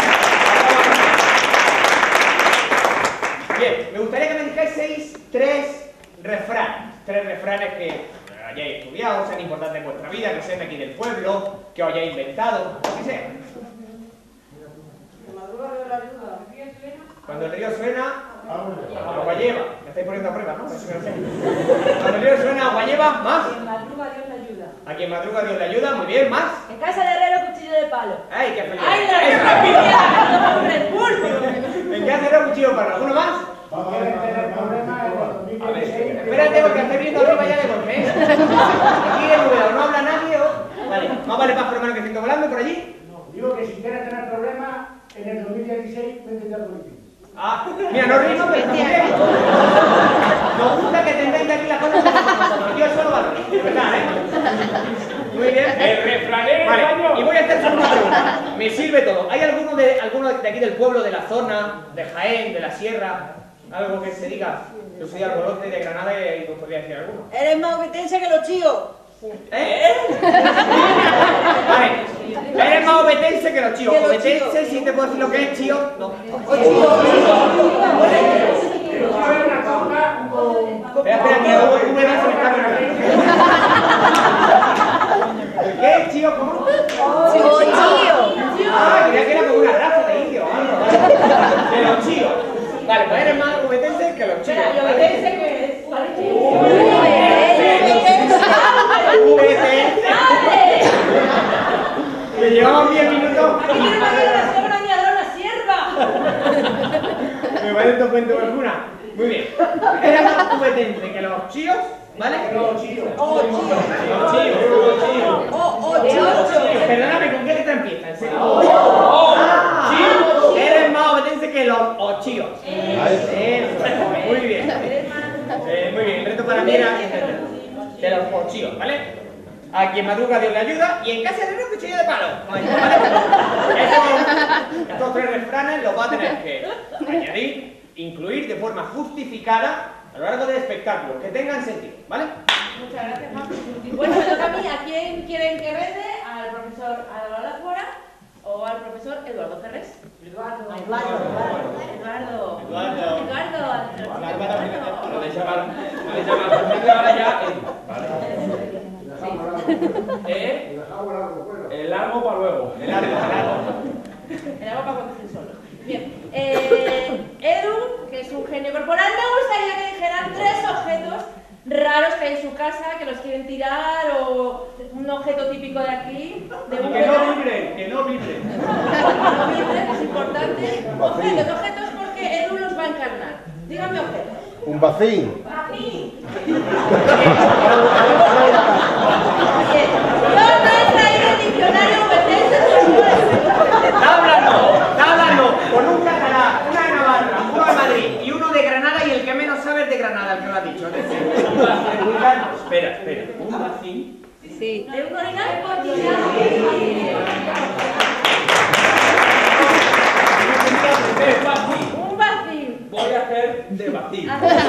Bien, me gustaría que me dijeseis tres refranes que hayáis estudiado, sean importantes en vuestra vida, que sean de aquí del pueblo, que os hayáis inventado, lo que sea. Cuando el río suena, agua lleva. Me estáis poniendo a prueba, ¿no? Cuando el río suena, agua lleva, más. A quien madruga Dios le ayuda. A quien madruga Dios le ayuda, muy bien, más. En casa de herrero, cuchillo de palo. ¡Ay, qué feliz! ¡Ay, la guerra pimienta! ¿En qué hacer un cuchillo para alguno más? A ver, espérate porque estoy viendo arriba ya de golpe, ¿eh? Aquí en Úbeda no habla nadie, ¿o? Vale, más vale pájaro hermano que cinco volando por allí. No, digo que si quieres tener problemas, en el 2016 vete a política. Ah, mira, no río, pero está muy bien. Nos gusta que tengáis de aquí la cosa como nosotros. Yo solo valoro, de verdad, ¿eh? Muy bien. El refranero. Vale, y voy a hacer solo una pregunta. Me sirve todo. ¿Hay alguno de aquí del pueblo, de la zona, de Jaén, de la Sierra? Algo que se diga. Yo soy Albolote de Granada y os podría decir alguno. Eres más obitense que los chicos. ¿Eh? Vale, Eres más obetense que los chíos. Obetense, si te puedo decir lo que es chío. No. Espera, que un pedazo me está cargando. ¿Qué es chío? ¿Cómo? Ah, creía que era como una raza de indios. De los chíos. Vale, pues eres más obetense que los chíos. ¿Y obetense qué es? Me llevamos 10 minutos. Aquí tenemos que ir a hacer una añadora, una sierva. Me vale tu cuento alguna. Muy bien. Era más competente que los chíos, ¿vale? Los chíos. Perdóname, ¿con qué letra empieza? ¿En serio? Eres más obediente que los ochíos. Muy bien. Muy bien, el reto para mí era de los ochíos, ¿vale? A quien madruga Dios le ayuda y en casa de un cuchillo de palo. ¿Vale? Estos 3 refranes los va a tener que añadir, incluir de forma justificada a lo largo del espectáculo, que tengan sentido, ¿vale? Muchas gracias, Juan. Bueno, me toca a mí. ¿A quién quieren que rete? ¿Al profesor Álvaro Fuera o al profesor Eduardo Ferrés? Eduardo. El largo para luego. El largo para cuando esté solo. Bien. Edu, que es un genio corporal, me gustaría que dijeran 3 objetos raros que hay en su casa, que los quieren tirar, o un objeto típico de aquí. De un que no vibren, que no vibren. Que es importante. Objetos porque Edu los va a encarnar. Dígame objetos. Un vacín. Yo no he traído el diccionario obetense. Táblalo, con un catalá, una de Navarra, uno de Madrid y uno de Granada, y el que menos sabe es de Granada, el que lo ha dicho. Espera, ¿un vacín? Sí. ¿De un orinal? Un vacín. Voy a hacer de vacín.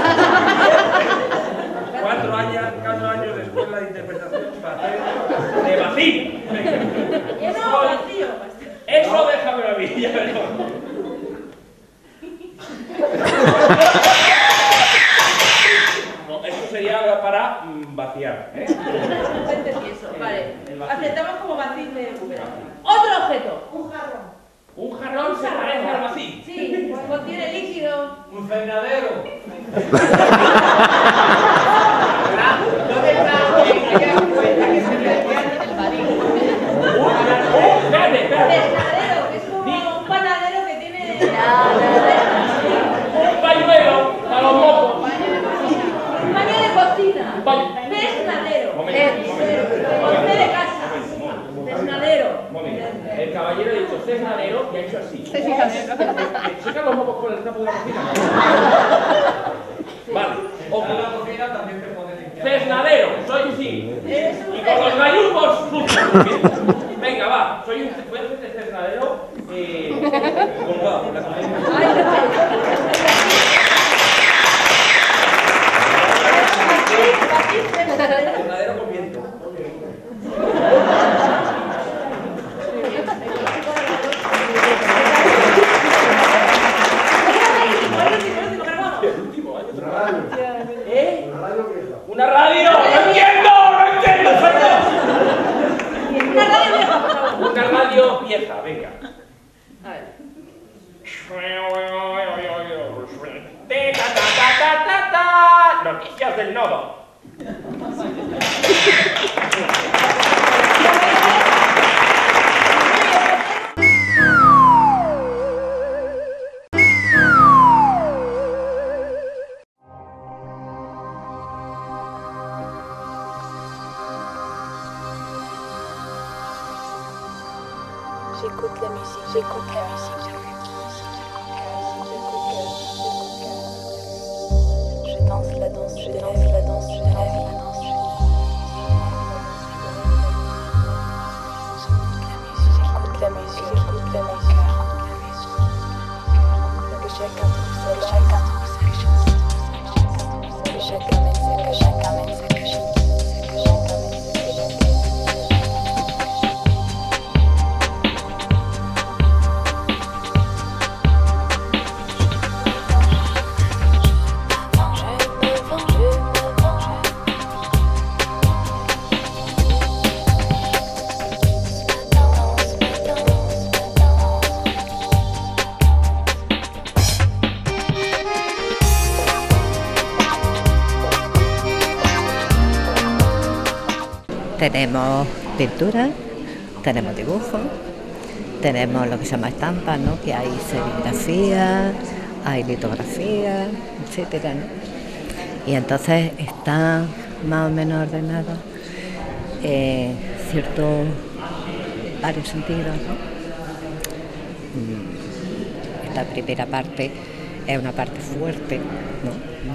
4 años de escuela de interpretación para hacer de vacín. Eso vacío. Eso déjame a mí, ya veremos. No, esto sería para vaciar, ¿eh? Vale. Aceptamos como vacín de Uber. Otro objeto. Un jarrón. ¿Un jarrón se parece al vacín? Sí, contiene líquido. Un cernadero. ¿Dónde está? Desnadero, que es como un panadero que tiene... Un pañuelo para los mocos. Un paño de cocina. Desnadero. Cocina de casa. Desnadero. El caballero ha dicho cesnadero y ha hecho así. ¿Seca los mocos con el trapo de la cocina? Vale. O con la cocina también te pones limpiar. Cesnadero, soy sí. Y con los gallumbos sucios. Venga, va. Voy a hacer de cesnadero colgado en la cocina. Cesnadero con viento. ¡Una radio! ¡No entiendo! ¡Señor! Una radio vieja, por favor. Una radio vieja, venga. A ver. Noticias del nodo. J'écoute la musique, j'écoute la musique. Je danse la danse, je danse la danse de la vie. J'écoute la musique, j'écoute la musique. Que chacun trouve sa chance. Que chacun mène sa que chacun mène sa que chacun mène sa Tenemos pintura, tenemos dibujo, tenemos lo que se llama estampas, ¿no? Que hay serigrafía, hay litografía, etcétera, ¿no? Y entonces está más o menos ordenado varios sentidos, ¿no? Esta primera parte es una parte fuerte, ¿no?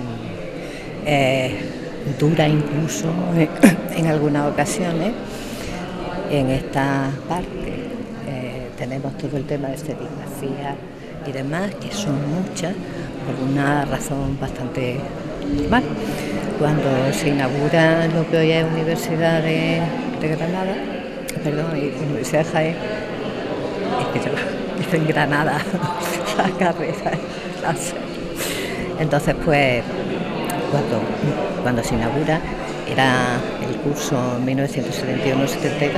Dura incluso en algunas ocasiones. En esta parte tenemos todo el tema de serigrafía y demás, que son muchas, por una razón bastante normal. Cuando se inaugura lo que hoy es Universidad de Granada, Universidad de Jaén, es que yo hice en Granada la carrera, entonces pues cuando se inaugura era el curso 1971-72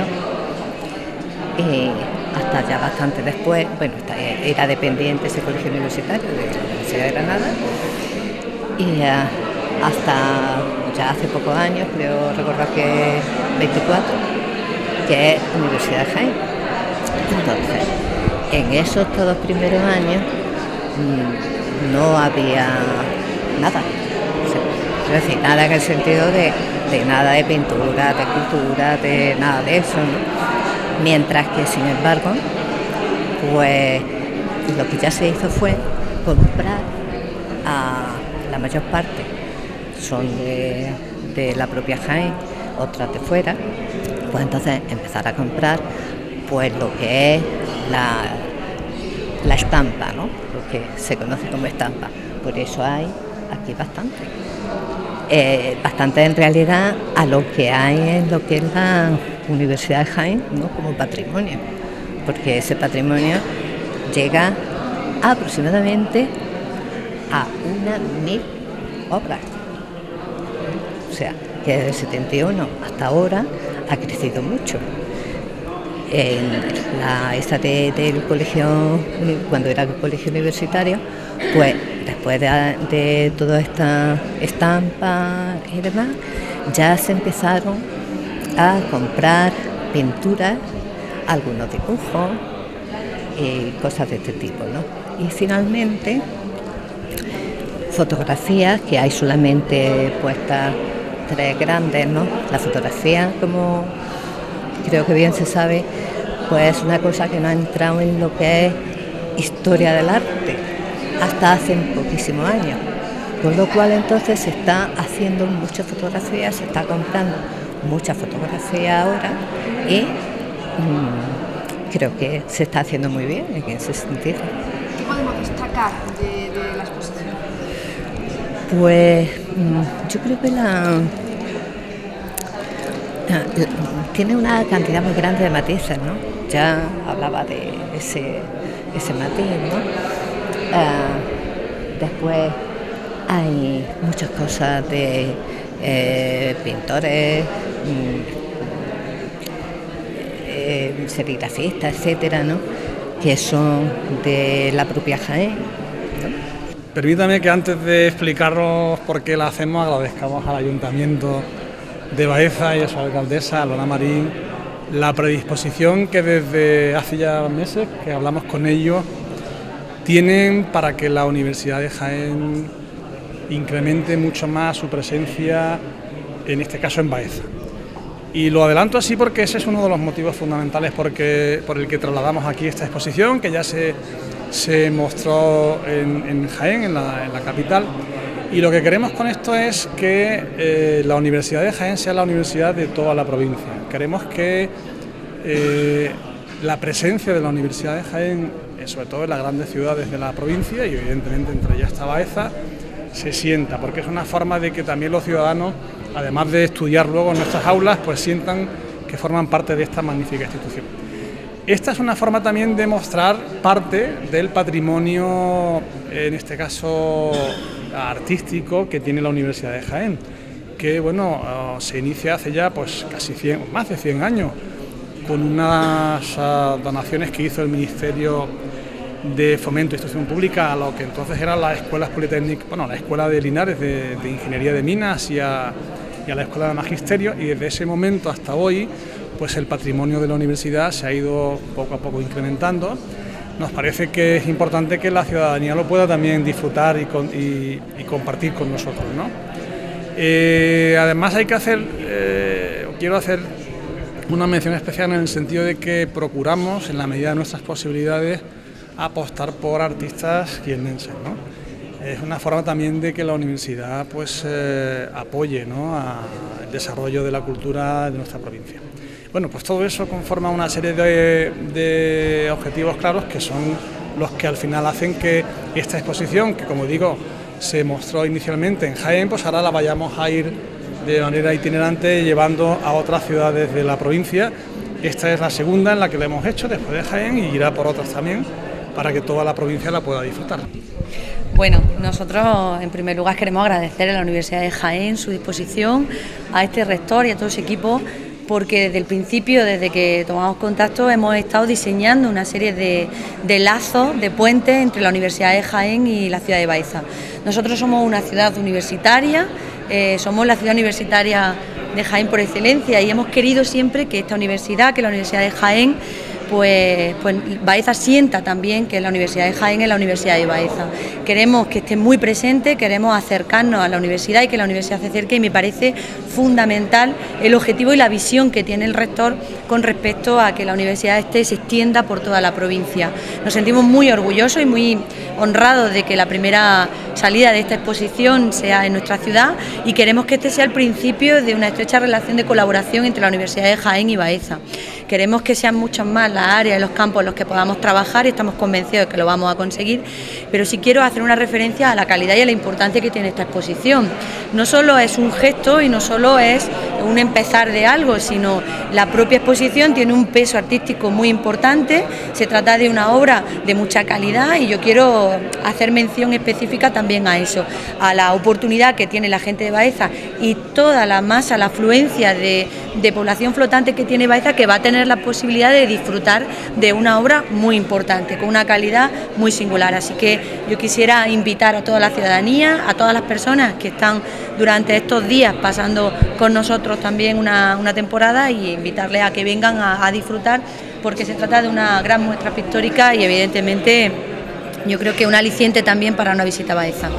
y hasta ya bastante después, bueno, era dependiente ese colegio universitario de la Universidad de Granada y hasta ya hace pocos años, creo recordar que 24, que es Universidad de Jaén. Entonces, en esos todos primeros años no había nada. Es decir, nada en el sentido de nada de pintura, de escultura, de nada de eso, ¿no? Mientras que, sin embargo, pues lo que ya se hizo fue comprar a la mayor parte, son de la propia Jaén, otras de fuera, pues entonces empezar a comprar pues lo que es la estampa, ¿no? Lo que se conoce como estampa. Por eso hay aquí bastante. Bastante en realidad a lo que hay en lo que es la Universidad de Jaén, ¿no? Como patrimonio, porque ese patrimonio llega aproximadamente a 1.000 obras. O sea, que desde el 71 hasta ahora ha crecido mucho. Esta del colegio, cuando era el colegio universitario, pues después de toda esta estampa y demás, ya se empezaron a comprar pinturas, algunos dibujos y cosas de este tipo, ¿no? Y finalmente fotografías, que hay solamente puestas 3 grandes, ¿no? La fotografía, como creo que bien se sabe, pues es una cosa que no ha entrado en lo que es historia del arte hasta hace poquísimos años, con lo cual entonces se está haciendo muchas fotografías, se está comprando muchas fotografías ahora y creo que se está haciendo muy bien en ese sentido. ¿Qué podemos destacar de la exposición? Pues yo creo que tiene una cantidad muy grande de matices, ¿no? Ya hablaba de ese matiz, ¿no? Después hay muchas cosas de pintores, serigrafistas, etcétera, ¿no? Que son de la propia Jaén, ¿no? Permítame que antes de explicaros por qué la hacemos, agradezcamos al Ayuntamiento de Baeza y a su alcaldesa, Lola Marín, la predisposición que desde hace ya meses que hablamos con ellos tienen para que la Universidad de Jaén incremente mucho más su presencia, en este caso en Baeza. Y lo adelanto así porque ese es uno de los motivos fundamentales por el que trasladamos aquí esta exposición, que ya se mostró en Jaén, en la capital. Y lo que queremos con esto es que la Universidad de Jaén sea la universidad de toda la provincia. Queremos que la presencia de la Universidad de Jaén, sobre todo en las grandes ciudades de la provincia, y evidentemente entre ellas está Baeza, se sienta, porque es una forma de que también los ciudadanos, además de estudiar luego en nuestras aulas, pues sientan que forman parte de esta magnífica institución. Esta es una forma también de mostrar parte del patrimonio, en este caso artístico, que tiene la Universidad de Jaén, que bueno, se inicia hace ya pues casi más de 100 años, con unas donaciones que hizo el Ministerio de Fomento e Instrucción Pública a lo que entonces eran las escuelas politécnicas, bueno, la escuela de Linares de Ingeniería de Minas y a y a la Escuela de Magisterio, y desde ese momento hasta hoy pues el patrimonio de la universidad se ha ido poco a poco incrementando. Nos parece que es importante que la ciudadanía lo pueda también disfrutar y compartir con nosotros, ¿no? Además hay que hacer, quiero hacer una mención especial en el sentido de que procuramos, en la medida de nuestras posibilidades, apostar por artistas jiennenses, ¿no? Es una forma también de que la universidad pues apoye, ¿no?, el desarrollo de la cultura de nuestra provincia. Bueno, pues todo eso conforma una serie de objetivos claros que son los que al final hacen que esta exposición, que como digo, se mostró inicialmente en Jaén, pues ahora la vayamos a ir de manera itinerante llevando a otras ciudades de la provincia. Esta es la segunda en la que la hemos hecho después de Jaén y irá por otras también para que toda la provincia la pueda disfrutar. Bueno, nosotros en primer lugar queremos agradecer a la Universidad de Jaén su disposición, a este rector y a todo su equipo, porque desde el principio, desde que tomamos contacto, hemos estado diseñando una serie de lazos, de puentes entre la Universidad de Jaén y la ciudad de Baeza. Nosotros somos una ciudad universitaria, somos la ciudad universitaria de Jaén por excelencia y hemos querido siempre que esta universidad, que la Universidad de Jaén, pues Baeza sienta también que la Universidad de Jaén es la Universidad de Baeza. Queremos que esté muy presente, queremos acercarnos a la universidad y que la universidad se acerque, y me parece fundamental el objetivo y la visión que tiene el rector con respecto a que la universidad se extienda por toda la provincia. Nos sentimos muy orgullosos y muy honrados de que la primera salida de esta exposición sea en nuestra ciudad, y queremos que este sea el principio de una estrecha relación de colaboración entre la Universidad de Jaén y Baeza. Queremos que sean muchos más las áreas y los campos en los que podamos trabajar y estamos convencidos de que lo vamos a conseguir, pero sí quiero hacer una referencia a la calidad y a la importancia que tiene esta exposición. No solo es un gesto y no solo es un empezar de algo, sino la propia exposición tiene un peso artístico muy importante, se trata de una obra de mucha calidad y yo quiero hacer mención específica también a eso, a la oportunidad que tiene la gente de Baeza y toda la masa, la afluencia de población flotante que tiene Baeza, que va a tener la posibilidad de disfrutar de una obra muy importante, con una calidad muy singular. Así que yo quisiera invitar a toda la ciudadanía, a todas las personas que están durante estos días pasando con nosotros también una temporada, y invitarles a que vengan a disfrutar, porque se trata de una gran muestra pictórica y evidentemente yo creo que un aliciente también para una visita a Baeza.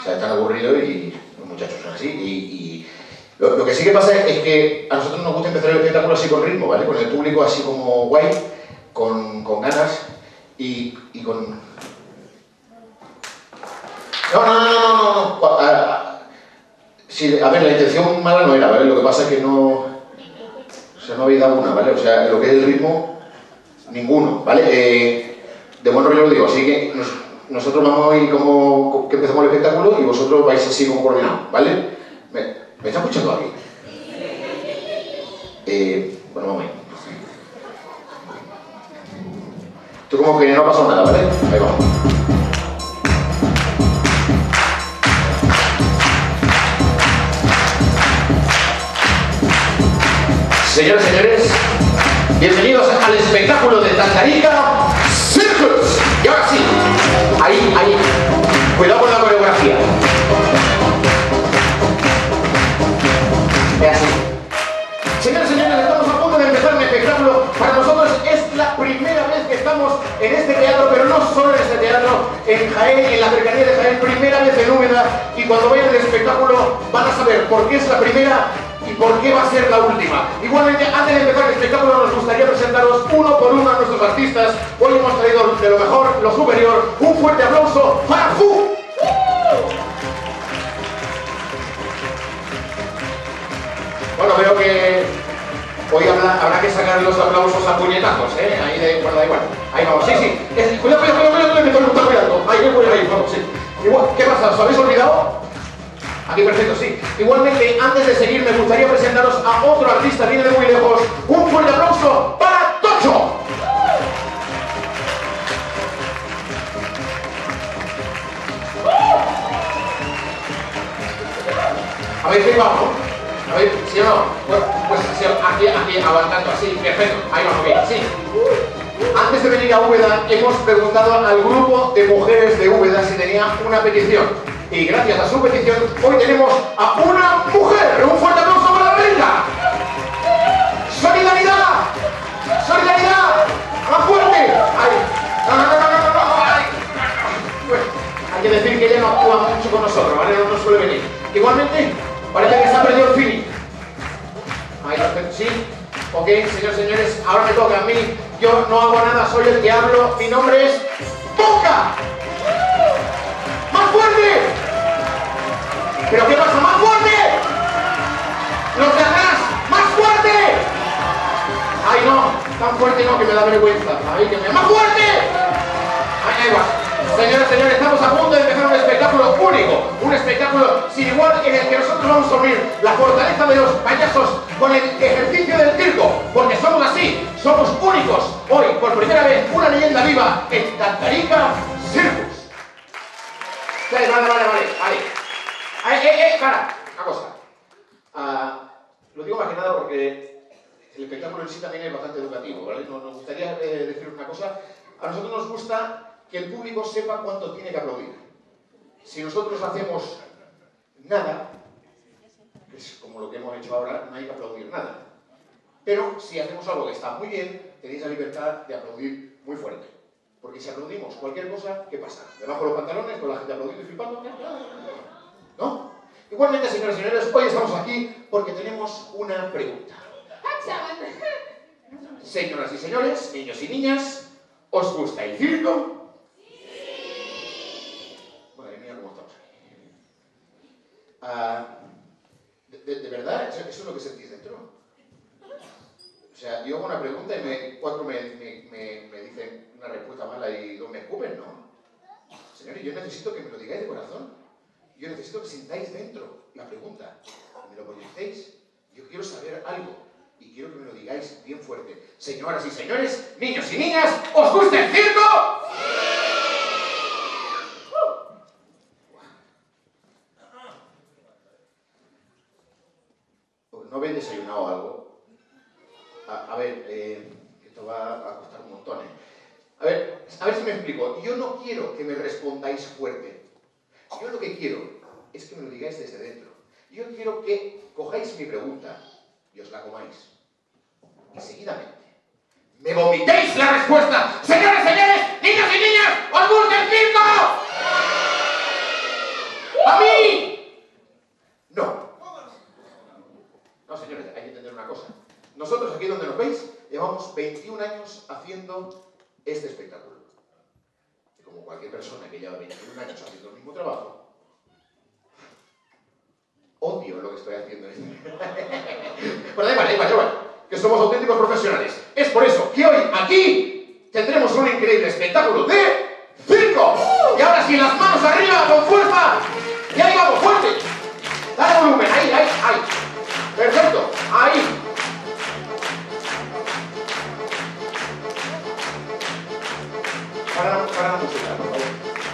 sea, tan aburrido y los muchachos son así. Y lo que sí que pasa es que a nosotros nos gusta empezar el espectáculo así con ritmo, ¿vale? Con el público así como guay, con ganas y con... No. Sí, a ver, la intención mala no era, ¿vale? Lo que pasa es que no... O sea, no habéis dado una, ¿vale? O sea, lo que es el ritmo, ninguno, ¿vale? De buen rollo lo digo, así que nosotros vamos a ir como que empezamos el espectáculo y vosotros vais así como coordinados, ¿vale? ¿Me está escuchando aquí? Bueno, vamos a ir. Tú como que no ha pasado nada, ¿vale? Ahí vamos. Señoras y señores, bienvenidos al espectáculo de Tantarica Circus. Y ahora sí, ahí, cuidado con la coreografía. Es así. Señoras y señores, estamos a punto de empezar un espectáculo. Para nosotros es la primera vez que estamos en este teatro, pero no solo en este teatro, en Jaén, en la cercanía de Jaén, primera vez en Úbeda. Y cuando vayan al espectáculo van a saber por qué es la primera y por qué va a ser la última. Igualmente, antes de empezar el espectáculo, nos gustaría presentaros uno por uno a nuestros artistas. Hoy hemos traído de lo mejor, lo superior. Un fuerte aplauso para Fu. Bueno, veo que hoy habrá que sacar los aplausos a puñetazos, ¿eh? Ahí de igual, da igual. Ahí vamos, sí. Cuidado, me estoy cuidando. Ahí, vamos, sí. Igual, ¿qué pasa? ¿Os habéis olvidado? Aquí, perfecto, sí. Igualmente, antes de seguir, me gustaría presentaros a otro artista, viene de muy lejos. Un fuerte aplauso para Tocho. ¿Habéis firmado, no? ¿Habéis? ¿Sí o no? Pues aquí, avanzando así, perfecto. Ahí vamos, bien, sí. Antes de venir a Úbeda, hemos preguntado al grupo de mujeres de Úbeda si tenía una petición. Y gracias a su petición, hoy tenemos a una mujer. Un fuerte aplauso para la Belinda. ¡Solidaridad! ¡Solidaridad! ¡Más fuerte! ¡Ay! No! ¡Ay! Pues, hay que decir que ella no actúa mucho con nosotros, ¿vale? No nos suele venir. Igualmente, parece que se ha perdido el feeling. Ahí, perfecto, sí. Ok, señores, ahora me toca a mí. Yo no hago nada, soy el que hablo. Mi nombre es Boca. ¡Más fuerte! ¿Pero qué pasa? ¡Más fuerte! ¡Los de atrás! ¡Más fuerte! ¡Ay, no! Tan fuerte no, que me da vergüenza. ¡Más fuerte! Ahí va. Señores, estamos a punto de empezar un espectáculo único. Un espectáculo sin igual en el que nosotros vamos a unir la fortaleza de los payasos con el ejercicio del circo. Porque somos así, somos únicos. Hoy, por primera vez, una leyenda viva en Tantarica Circus. Vale. Para, una cosa. Lo digo más que nada porque el espectáculo en sí también es bastante educativo, ¿vale? Nos gustaría decir una cosa. A nosotros nos gusta que el público sepa cuánto tiene que aplaudir. Si nosotros hacemos nada, que es como lo que hemos hecho ahora, no hay que aplaudir nada. Pero si hacemos algo que está muy bien, tenéis la libertad de aplaudir muy fuerte. Porque si aplaudimos cualquier cosa, ¿qué pasa? ¿Debajo de los pantalones con la gente aplaudiendo y flipando? ¿No? Igualmente, señoras y señores, hoy estamos aquí porque tenemos una pregunta. Señoras y señores, niños y niñas, ¿os gusta el circo? Madre mía, ¿cómo estamos aquí? ¿De verdad? ¿Eso es lo que sentís dentro? O sea, yo hago una pregunta y cuatro me dicen una respuesta mala y dos me escupen, ¿no? Señores, yo necesito que me lo digáis de corazón. Yo necesito que sintáis dentro la pregunta. Me lo proyectéis. Yo quiero saber algo y quiero que me lo digáis bien fuerte. Señoras y señores, niños y niñas, ¿os gusta el circo? ¿No habéis desayunado algo? A ver, esto va a costar un montón, ¿eh? A ver si me explico. Yo no quiero que me respondáis fuerte. Yo lo que quiero es que me lo digáis desde dentro. Yo quiero que cojáis mi pregunta y os la comáis. Y seguidamente me vomitéis la respuesta. Señores, niños y niñas, ¿os gusta el circo? ¡A mí! No. No, señores, hay que entender una cosa. Nosotros aquí donde nos veis, llevamos 21 años haciendo este espectáculo. Y como cualquier persona que lleva 21 años haciendo el mismo trabajo, odio lo que estoy haciendo. Bueno, da igual, que somos auténticos profesionales. Es por eso que hoy aquí tendremos un increíble espectáculo de circo. Y ahora sí, las manos arriba, con fuerza. Y ahí vamos, fuerte. Dale volumen, ahí. Perfecto, ahí. Para la música, por favor.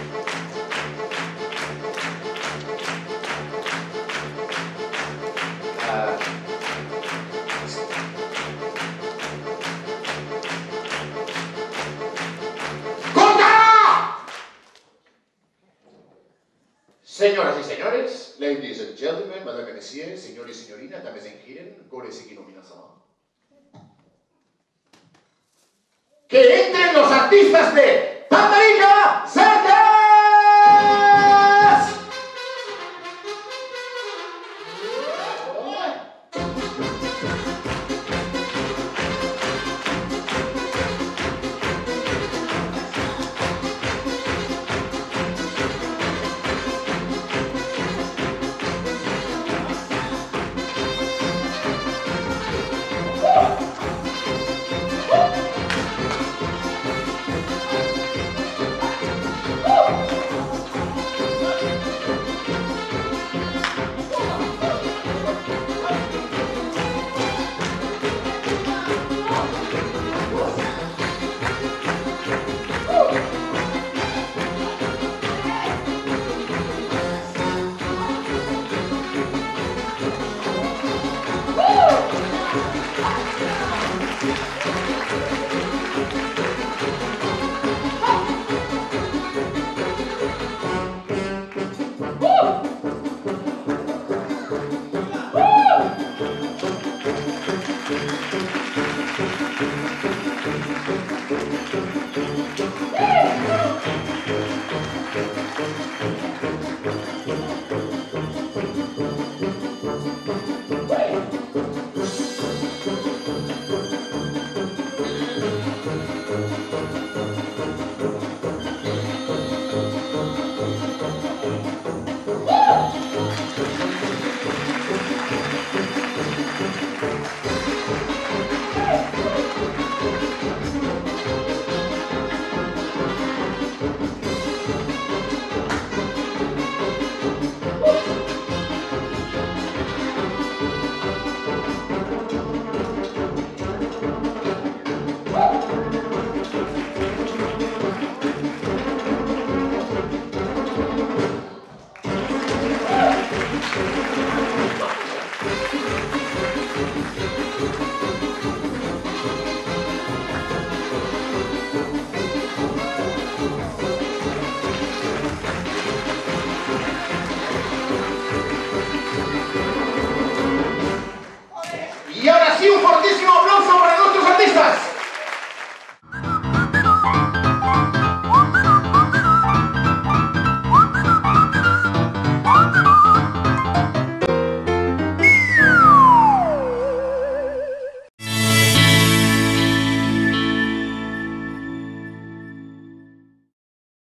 Señoras y señores, ladies and gentlemen, madame et messieurs, señores y señorinas, dames y giren, gores y minasan. Que entren los artistas de Pandarika Circus.